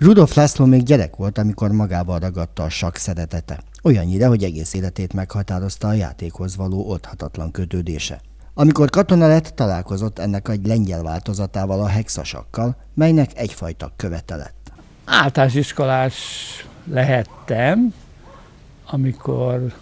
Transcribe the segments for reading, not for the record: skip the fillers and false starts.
Rudolf László még gyerek volt, amikor magával ragadta a sakk szeretete. Olyannyira, hogy egész életét meghatározta a játékhoz való oldhatatlan kötődése. Amikor katona lett, találkozott ennek egy lengyel változatával, a hexasakkal, melynek egyfajta követe lett. Általános iskolás lehettem, amikor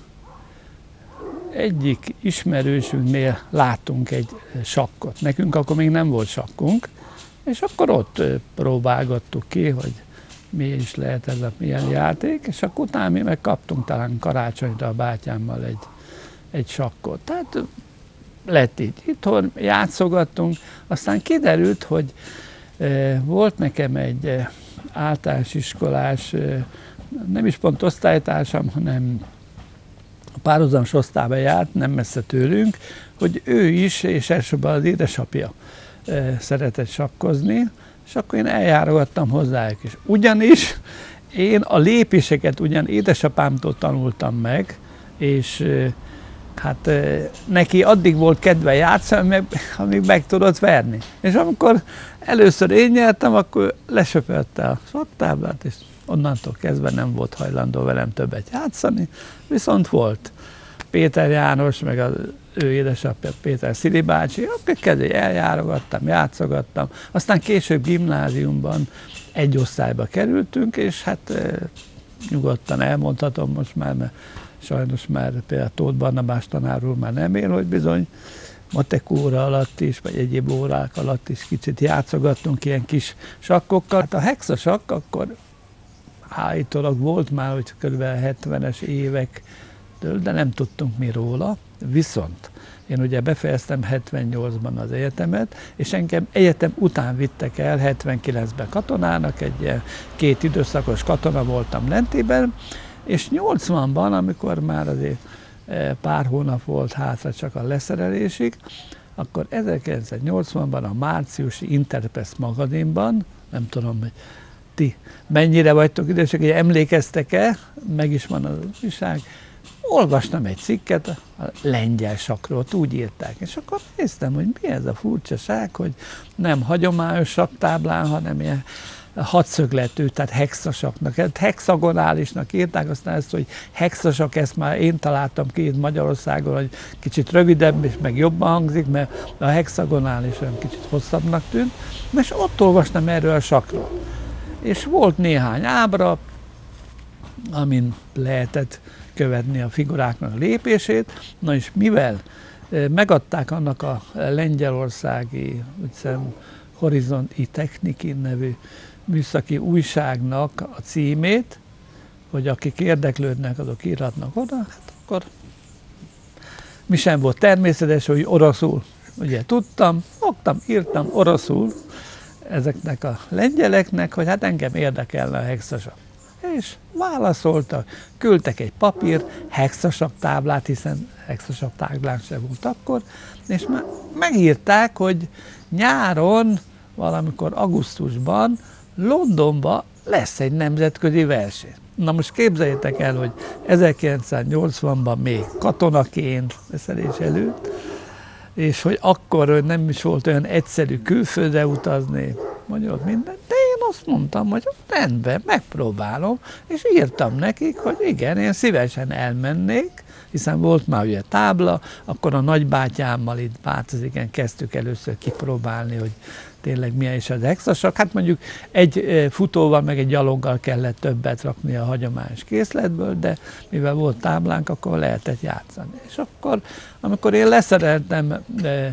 egyik ismerősünknél láttunk egy sakkot. Nekünk akkor még nem volt sakkunk, és akkor ott próbálgattuk ki, hogy mi is lehet ez a milyen játék, és akkor utána mi meg kaptunk talán karácsonyra a bátyámmal egy sakkot. Tehát lett így itthon, játszogattunk, aztán kiderült, hogy volt nekem egy általános iskolás, nem is pont osztálytársam, hanem a párhuzamos osztályba járt, nem messze tőlünk, hogy ő is, és elsősorban az édesapja szeretett sakkozni, és akkor én eljárogattam hozzájuk is. Ugyanis én a lépéseket ugyan édesapámtól tanultam meg, és hát neki addig volt kedve játszani, amíg meg tudott verni. És amikor először én nyertem, akkor lesöpörte a saktáblát, és onnantól kezdve nem volt hajlandó velem többet játszani, viszont volt Péter János, meg az ő édesapja Péter Szili bácsi, akkor kezdve eljárogattam, játszogattam. Aztán később gimnáziumban egy osztályba kerültünk, és hát nyugodtan elmondhatom most már, mert sajnos már például Tóth Barnabás tanár úr már nem él, hogy bizony matek óra alatt is, vagy egyéb órák alatt is kicsit játszogattunk ilyen kis sakkokkal. Hát a hexasakk akkor állítólag volt már, hogy kb. 70-es évektől, de nem tudtunk mi róla. Viszont én ugye befejeztem 78-ban az egyetemet, és engem egyetem után vittek el 79-ben katonának, egy 2 időszakos katona voltam Lentében, és 80-ban, amikor már azért pár hónap volt hátra csak a leszerelésig, akkor 1980-ban a márciusi Interpress magazinban, nem tudom, hogy ti mennyire vagytok idősek, hogy emlékeztek-e, meg is van az újság, olvastam egy cikket a lengyel sakkról, úgy írták, és akkor néztem, hogy mi ez a furcsaság, hogy nem hagyományos sakktáblán, hanem ilyen hatszögletű, tehát hexasaknak, hexagonálisnak írták, aztán ezt, hogy hexasak, ezt már én találtam ki itt Magyarországon, hogy kicsit rövidebb és meg jobban hangzik, mert a hexagonális olyan kicsit hosszabbnak tűnt, és ott olvastam erről a sakkról. És volt néhány ábra, amin lehetett követni a figuráknak a lépését, na és mivel megadták annak a lengyelországi, Horizonti Techniki nevű műszaki újságnak a címét, hogy akik érdeklődnek, azok írhatnak oda, hát akkor mi sem volt természetes, hogy oroszul, ugye tudtam, írtam oroszul ezeknek a lengyeleknek, hogy hát engem érdekelne a hexasak. És válaszoltak, küldtek egy papírt, hexasak táblát, hiszen hexasak táblán sem volt akkor, és már megírták, hogy nyáron, valamikor augusztusban Londonban lesz egy nemzetközi verseny. Na most képzeljétek el, hogy 1980-ban még katonaként, veszelés előtt, és hogy akkor nem is volt olyan egyszerű külföldre utazni, mondjuk minden, de én azt mondtam, hogy rendben, megpróbálom, és írtam nekik, hogy igen, én szívesen elmennék, hiszen volt már ugye tábla, akkor a nagybátyámmal itt Bárczigen kezdtük először kipróbálni, hogy tényleg milyen is az hexasak. Hát mondjuk egy futóval, meg egy gyaloggal kellett többet rakni a hagyományos készletből, de mivel volt táblánk, akkor lehetett játszani. És akkor, amikor én leszereltem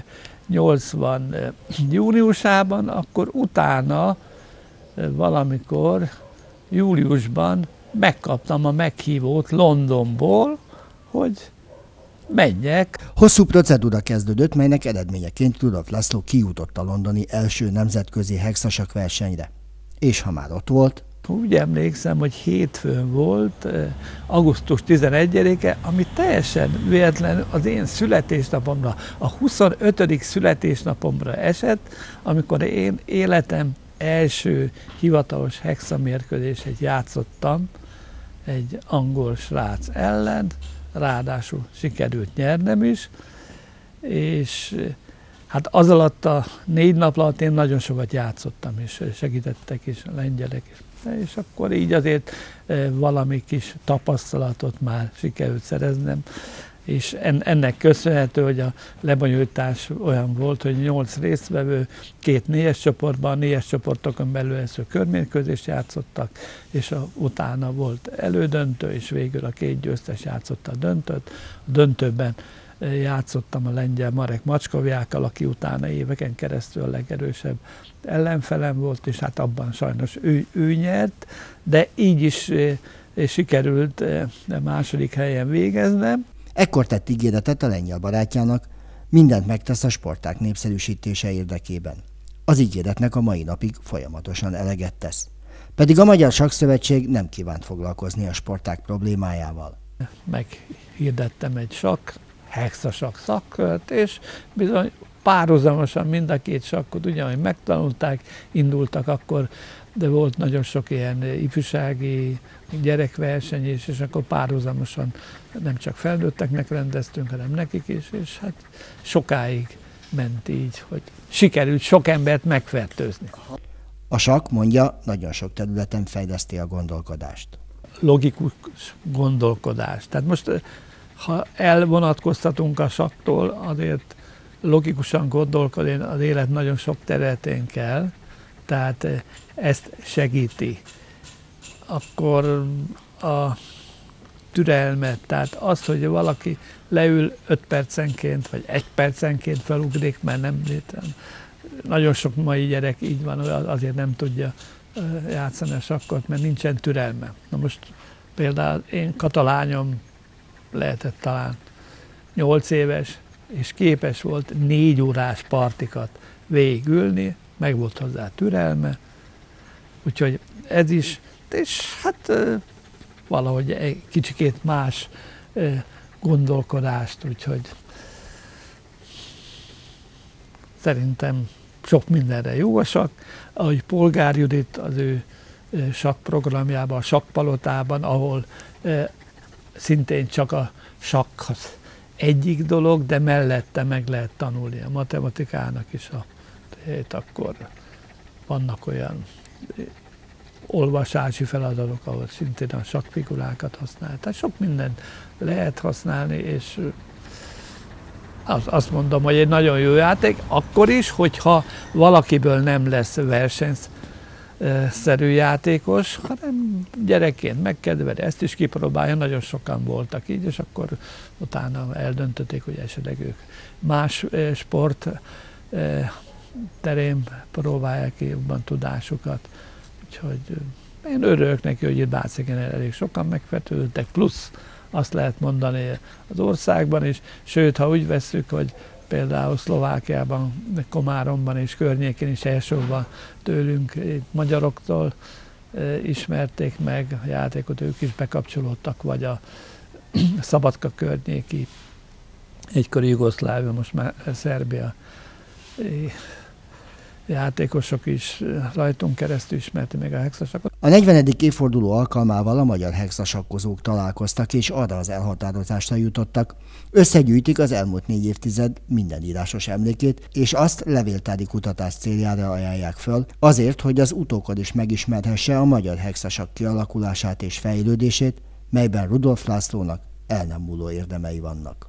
80 júniusában, akkor utána valamikor júliusban megkaptam a meghívót Londonból, hogy menjek. Hosszú procedúra kezdődött, melynek eredményeként Rudolf László kijutott a londoni első nemzetközi hexasak versenyre. És ha már ott volt... Úgy emlékszem, hogy hétfőn volt, augusztus 11-e, ami teljesen véletlenül az én születésnapomra, a 25. születésnapomra esett, amikor én életem első hivatalos hexamérkőzését játszottam egy angol srác ellen, ráadásul sikerült nyernem is, és Hát az alatt a 4 nap alatt én nagyon sokat játszottam, és segítettek is a lengyelek is. És akkor így azért valami kis tapasztalatot már sikerült szereznem, és ennek köszönhető, hogy a lebonyolítás olyan volt, hogy 8 résztvevő, 2 4-es csoportban, 4-es csoportokon belül először körmérkőzést játszottak, és utána volt elődöntő, és végül a 2 győztes játszotta a döntőt. A döntőben játszottam a lengyel Marek Macskovjákkal, aki utána éveken keresztül a legerősebb ellenfelem volt, és hát abban sajnos ő nyert, de így is sikerült második helyen végeznem. Ekkor tett ígéretet a lengyel barátjának, mindent megtesz a sportág népszerűsítése érdekében. Az ígéretnek a mai napig folyamatosan eleget tesz. Pedig a Magyar Sakkszövetség nem kívánt foglalkozni a sportág problémájával. Meghirdettem egy hexasakk szakkört, és bizony párhuzamosan mind a 2 sakkot ugyanúgy megtanulták, indultak akkor, de volt nagyon sok ilyen ifjúsági gyerekverseny is, és akkor párhuzamosan nem csak felnőtteknek rendeztünk, hanem nekik is, és hát sokáig ment így, hogy sikerült sok embert megfertőzni. A sakk, mondja, nagyon sok területen fejleszti a gondolkodást. Logikus gondolkodás. Tehát most, ha elvonatkoztatunk a sakktól, azért logikusan gondolkodni az élet nagyon sok területén kell, tehát ezt segíti. Akkor a türelmet, tehát az, hogy valaki leül 5 percenként, vagy 1 percenként felugrik, mert nem létrán. Nagyon sok mai gyerek így van, azért nem tudja játszani a sakkot, mert nincsen türelme. Na most például én katalányom lehetett talán 8 éves, és képes volt 4 órás partikat végigülni, meg volt hozzá türelme, úgyhogy ez is, és hát valahogy egy kicsikét más gondolkodást, úgyhogy szerintem sok mindenre jó a sakk. Ahogy Polgár Judit az ő sakkprogramjában, a sakkpalotában, ahol szintén csak a sakk az egyik dolog, de mellette meg lehet tanulni a matematikának is, akkor vannak olyan olvasási feladatok, ahol szintén a sakkfigurákat használják. Tehát sok mindent lehet használni, és azt mondom, hogy egy nagyon jó játék, akkor is, hogyha valakiből nem lesz versenyszerű játékos, hanem gyerekként megkedveli, ezt is kipróbálja, nagyon sokan voltak így, és akkor utána eldöntötték, hogy esetleg ők más sport terén próbálják ki jobban tudásukat. Úgyhogy én örülök neki, hogy itt Bácséken elég sokan megfertőzöttek, plusz azt lehet mondani az országban is, sőt, ha úgy vesszük, hogy például Szlovákiában, Komáromban és környékén is elsősorban tőlünk magyaroktól ismerték meg a játékot, ők is bekapcsolódtak, vagy a Szabadka környéki, egykori Jugoszlávia, most már Szerbia játékosok is rajtunk keresztül ismerti meg a hexasakkot. A 40. évforduló alkalmával a magyar hexasakkozók találkoztak, és arra az elhatározásra jutottak, összegyűjtik az elmúlt 4 évtized minden írásos emlékét, és azt levéltári kutatás céljára ajánlják föl, azért, hogy az utókor is megismerhesse a magyar hexasakk kialakulását és fejlődését, melyben Rudolf Lászlónak el nem múló érdemei vannak.